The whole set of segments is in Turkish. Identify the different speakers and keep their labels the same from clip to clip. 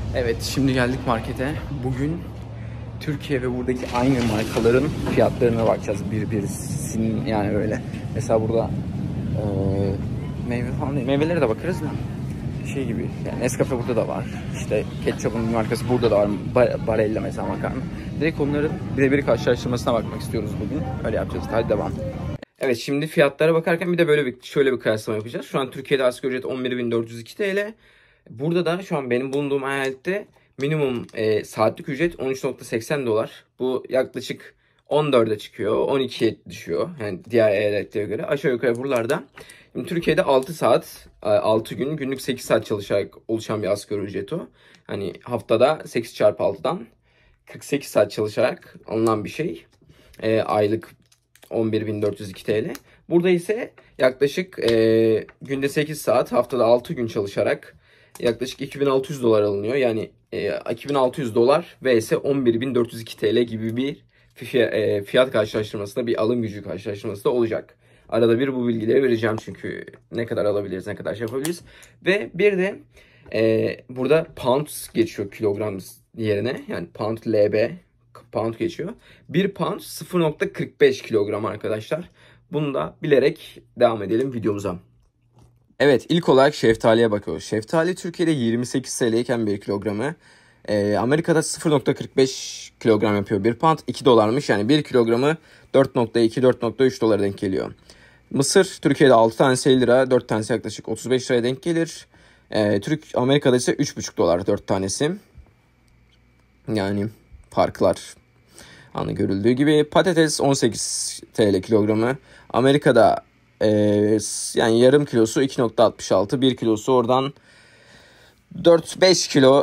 Speaker 1: Evet, şimdi geldik markete. Bugün Türkiye ve buradaki aynı markaların fiyatlarına bakacağız birisinin, yani öyle. Mesela burada meyve falan değil, meyvelere de bakarız da şey gibi, yani Nescafe burada da var. İşte ketçapın bir markası burada da var. Barella mesela makarna. Direkt onların birebir karşılaştırmasına bakmak istiyoruz bugün. Öyle yapacağız. Hadi devam. Evet, şimdi fiyatlara bakarken bir de şöyle bir kıyaslama yapacağız. Şu an Türkiye'de asgari ücret 11.402 TL. Burada da şu an benim bulunduğum eyalette minimum saatlik ücret 13.80 dolar. Bu yaklaşık 14'e çıkıyor, 12'ye düşüyor. Yani diğer eyaletlere göre. Aşağı yukarı buralarda. Şimdi Türkiye'de 6 saat, 6 gün, günlük 8 saat çalışarak oluşan bir asgari ücret o. Hani haftada 8 çarpı 6'dan 48 saat çalışarak alınan bir şey. Aylık 11.402 TL. Burada ise yaklaşık günde 8 saat, haftada 6 gün çalışarak yaklaşık 2.600 dolar alınıyor. Yani 2.600 dolar vs 11.402 TL gibi bir fiyat karşılaştırmasında, bir alım gücü karşılaştırması da olacak. Arada bir bu bilgileri vereceğim çünkü ne kadar alabiliriz, ne kadar şey yapabiliriz. Ve bir de burada pound geçiyor kilogram yerine. Yani pound LB, pound geçiyor. 1 pound 0.45 kilogram arkadaşlar. Bunu da bilerek devam edelim videomuza. Evet, ilk olarak şeftaliye bakıyoruz. Şeftali Türkiye'de 28 TL iken 1 kilogramı. Amerika'da 0.45 kilogram yapıyor. 1 pound 2 dolarmış. Yani 1 kilogramı 4.2-4.3 dolara denk geliyor. Mısır Türkiye'de 6 tanesi 50 lira, 4 tanesi yaklaşık 35 liraya denk gelir. Amerika'da ise 3.5 dolar 4 tanesi. Yani farklar anı görüldüğü gibi. Patates 18 TL kilogramı. Amerika'da yani yarım kilosu 2.66, 1 kilosu oradan 4-5 kilo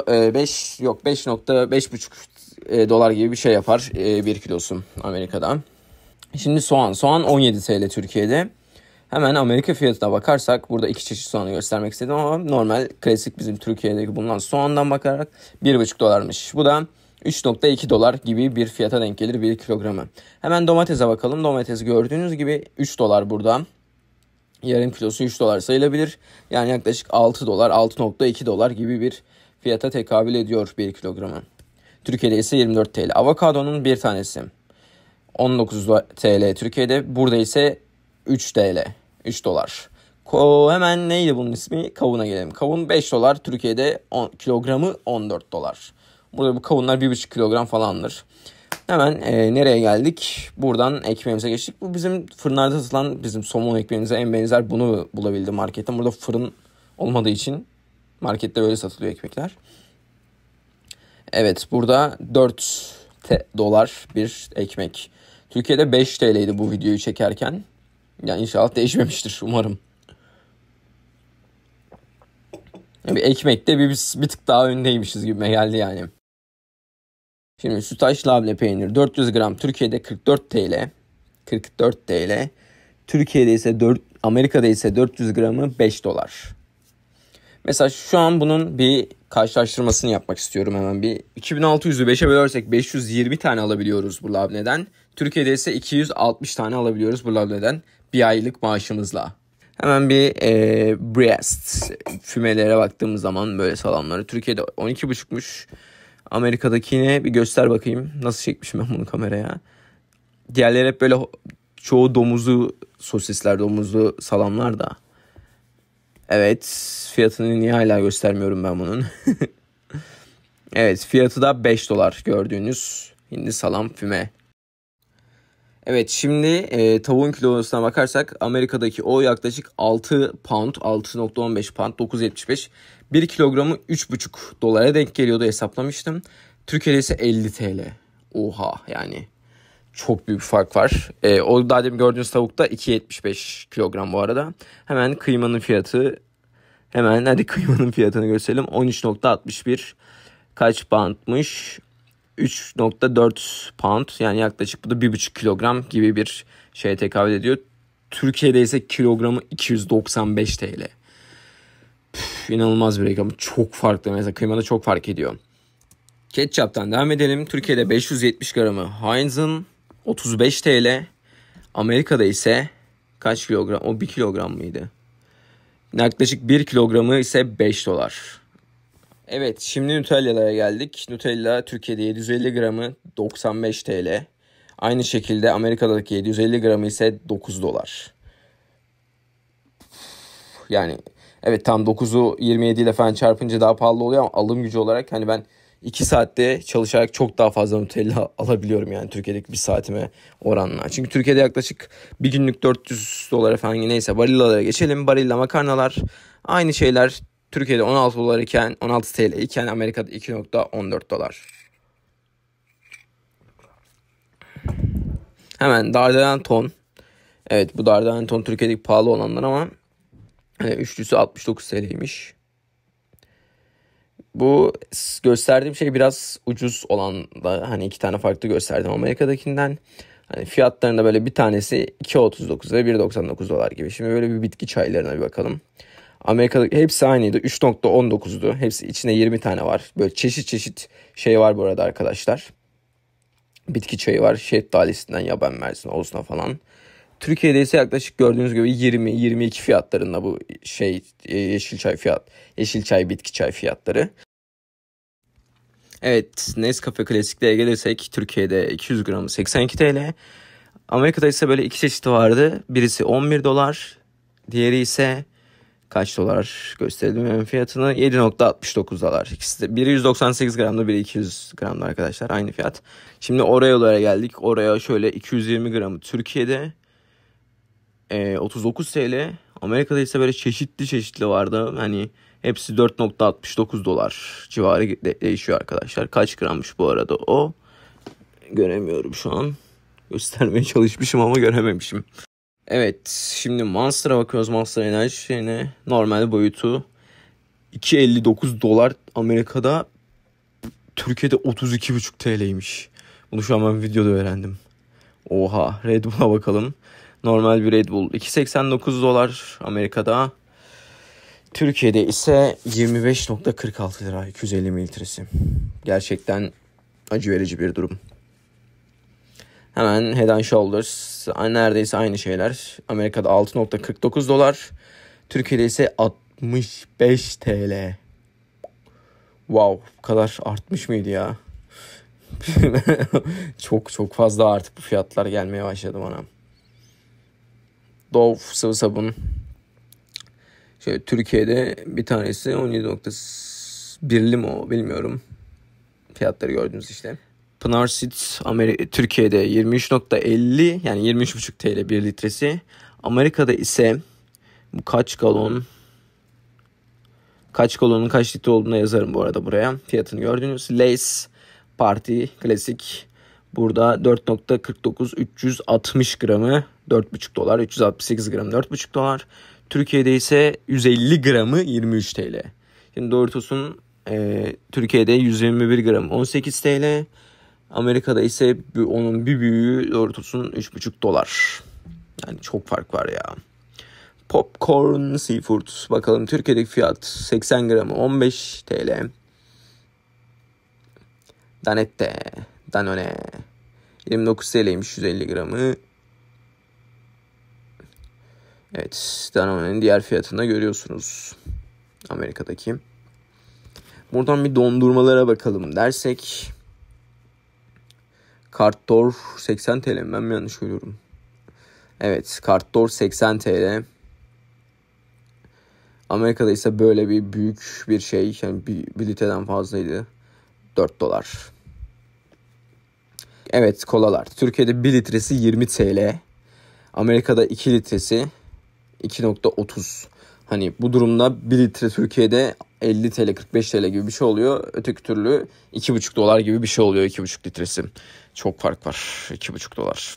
Speaker 1: 5.5 dolar gibi bir şey yapar 1 kilosu Amerika'da. Şimdi soğan 17 TL Türkiye'de. Hemen Amerika fiyatına bakarsak, burada iki çeşit soğanı göstermek istedim ama normal klasik bizim Türkiye'deki bulunan soğandan bakarak 1.5 dolarmış. Bu da 3.2 dolar gibi bir fiyata denk gelir 1 kilogramı. Hemen domatese bakalım. Domates gördüğünüz gibi 3 dolar burada. Yarım kilosu 3 dolar sayılabilir. Yani yaklaşık 6 dolar, 6.2 dolar gibi bir fiyata tekabül ediyor 1 kilogramı. Türkiye'de ise 24 TL. Avokadonun bir tanesi 19 TL Türkiye'de. Burada ise 3 TL. 3 dolar. Hemen neydi bunun ismi? Kavuna gelelim. Kavun 5 dolar. Türkiye'de kilogramı 14 dolar. Burada bu kavunlar 1,5 kilogram falandır. Hemen nereye geldik? Buradan ekmeğimize geçtik. Bu bizim fırınlarda satılan bizim somon ekmeğimize en benzer, bunu bulabildim marketten. Burada fırın olmadığı için markette böyle satılıyor ekmekler. Evet, burada 4 dolar bir ekmek. Türkiye'de 5 TL'ydi bu videoyu çekerken. Yani inşallah değişmemiştir umarım. Bir ekmekte bir tık daha öndeymişiz gibime geldi yani. Şimdi sütaş labne peynir 400 gram Türkiye'de 44 TL. 44 TL. Türkiye'de ise Amerika'da ise 400 gramı 5 dolar. Mesela şu an bunun bir karşılaştırmasını yapmak istiyorum hemen bir. 2600'ü 5'e bölersek 520 tane alabiliyoruz bu labneden. Türkiye'de ise 260 tane alabiliyoruz bu labneden bir aylık maaşımızla. Hemen bir Brest fümelere baktığımız zaman böyle salamları. Türkiye'de 12,5'muş. Amerika'dakine bir göster bakayım. Nasıl çekmişim ben bunu kameraya. Diğerleri hep böyle çoğu domuzlu sosisler, domuzlu salamlar da. Evet, fiyatını niye hala göstermiyorum ben bunun. Evet, fiyatı da 5 dolar gördüğünüz hindi salam füme. Evet, şimdi tavuğun kilosuna bakarsak Amerika'daki o yaklaşık 6 pound, 6.15 pound, 9.75. 1 kilogramı 3.5 dolara denk geliyordu, hesaplamıştım. Türkiye'de ise 50 TL. Oha, yani çok büyük fark var. O daha demin gördüğünüz tavuk da 2.75 kilogram bu arada. Hemen kıymanın fiyatı. Hadi kıymanın fiyatını gösterelim. 13.61 kaç poundmuş? 3.4 pound, yani yaklaşık bu da 1,5 kilogram gibi bir şeye tekabül ediyor. Türkiye'de ise kilogramı 295 TL. İnanılmaz bir rakam. Çok farklı, mesela kıymada çok fark ediyor. Ketçaptan devam edelim. Türkiye'de 570 gramı Heinz'ın 35 TL. Amerika'da ise kaç kilogram? O 1 kilogram mıydı? Yaklaşık 1 kilogramı ise 5 dolar. Evet, şimdi Nutella'ya geldik. Nutella Türkiye'de 750 gramı 95 TL. Aynı şekilde Amerika'daki 750 gramı ise 9 dolar. Yani evet, tam 9'u 27 ile falan çarpınca daha pahalı oluyor ama alım gücü olarak hani ben 2 saatte çalışarak çok daha fazla Nutella alabiliyorum yani Türkiye'deki bir saatime oranla. Çünkü Türkiye'de yaklaşık bir günlük 400 dolara falan, neyse, Barillalara geçelim. Barilla makarnalar aynı şeyler. Türkiye'de 16 dolar iken, 16 TL iken Amerika'da 2.14 dolar. Hemen Dardanelton. Evet, bu Dardanelton Türkiye'deki pahalı olanlar ama hani üçlüsü 69 TL'ymiş. Bu gösterdiğim şey biraz ucuz olan da, hani 2 tane farklı gösterdim Amerika'dakinden. Hani fiyatlarında böyle bir tanesi 2.39 ve 1.99 dolar gibi. Şimdi böyle bir bitki çaylarına bir bakalım. Amerika'da hepsi aynıydı. 3.19'du. Hepsi içinde 20 tane var. Böyle çeşit çeşit şey var bu arada arkadaşlar. Bitki çayı var. Şeftalisinden yaban mersini olsun falan. Türkiye'de ise yaklaşık gördüğünüz gibi 20-22 fiyatlarında bu yeşil çay bitki çay fiyatları. Evet, Nescafe Klasik'te gelirsek Türkiye'de 200 gramı 82 TL. Amerika'da ise böyle iki çeşidi vardı. Birisi 11 dolar. Diğeri ise kaç dolar gösterelim hemen fiyatını. 7.69 dolar. İkisi de biri 198 gramda, biri 200 gramda arkadaşlar. Aynı fiyat. Şimdi Oreo'lara geldik. Oreo şöyle 220 gramı Türkiye'de 39 TL. Amerika'da ise böyle çeşitli vardı. Hani hepsi 4.69 dolar civarı değişiyor arkadaşlar. Kaç grammış bu arada o? Göremiyorum şu an. Göstermeye çalışmışım ama görememişim. Evet, şimdi Monster'a bakıyoruz. Monster enerji şeyine. Normal boyutu 2.59 dolar Amerika'da. Türkiye'de 32.5 TL'ymiş. Bunu şu an ben videoda öğrendim. Oha, Red Bull'a bakalım. Normal bir Red Bull 2.89 dolar Amerika'da. Türkiye'de ise 25.46 lira 250 mililitresi. Gerçekten acı verici bir durum. Hemen Head and Shoulders neredeyse aynı şeyler. Amerika'da 6.49 dolar. Türkiye'de ise 65 TL. Wow, bu kadar artmış mıydı ya? Çok fazla artık bu fiyatlar gelmeye başladı bana. Dove sıvı sabun. Şöyle Türkiye'de bir tanesi 17.1'li mi o bilmiyorum. Fiyatları gördünüz işte. Pınar Süt Türkiye'de 23.50 yani 23.5 TL 1 litresi. Amerika'da ise bu kaç galonun kaç litre olduğunu yazarım bu arada buraya. Fiyatını gördünüz. Lace Party Klasik burada 4.49 360 gramı 4.5 dolar. 368 gram 4.5 dolar. Türkiye'de ise 150 gramı 23 TL. Şimdi Doritos'un Türkiye'de 121 gram 18 TL. Amerika'da ise onun bir büyüğü Doritos'un 3.5 dolar. Yani çok fark var ya. Popcorn Seafood. Bakalım Türkiye'deki fiyat 80 gramı 15 TL. Danone 29 TL'ymiş 150 gramı. Evet, Danone'nin diğer fiyatını da görüyorsunuz. Amerika'daki. Buradan bir dondurmalara bakalım dersek. Kartdor 80 TL mi? Ben mi yanlış görüyorum? Evet, Kartdor 80 TL. Amerika'da ise böyle bir büyük bir şey. Yani bir litreden fazlaydı. 4 dolar. Evet, kolalar. Türkiye'de 1 litresi 20 TL. Amerika'da 2 litresi 2.30. Hani bu durumda 1 litre Türkiye'de 50 TL 45 TL gibi bir şey oluyor. Öteki türlü 2.5 dolar gibi bir şey oluyor 2.5 litresi. Çok fark var. 2.5 dolar.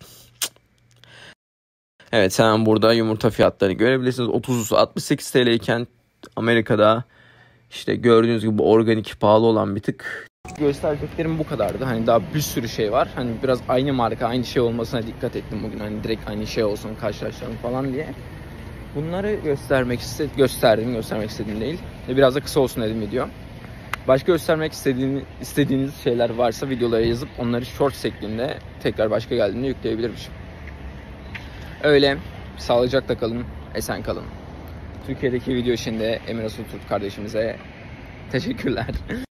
Speaker 1: Evet, hemen burada yumurta fiyatlarını görebilirsiniz. 68 TL iken Amerika'da işte gördüğünüz gibi organik pahalı olan bir tık. Göstereceklerim bu kadardı. Hani daha bir sürü şey var. Hani biraz aynı marka, aynı şey olmasına dikkat ettim bugün. Hani direkt aynı şey olsun, karşılaştıralım falan diye. Bunları göstermek istediğim değil. Biraz da kısa olsun dedim video. Başka göstermek istediğiniz şeyler varsa videolara yazıp onları short şeklinde tekrar başka geldiğinde yükleyebilirmişim. Öyle. Sağlıcakla kalın, esen kalın. Türkiye'deki video için de Emir Asultürk kardeşimize Teşekkürler.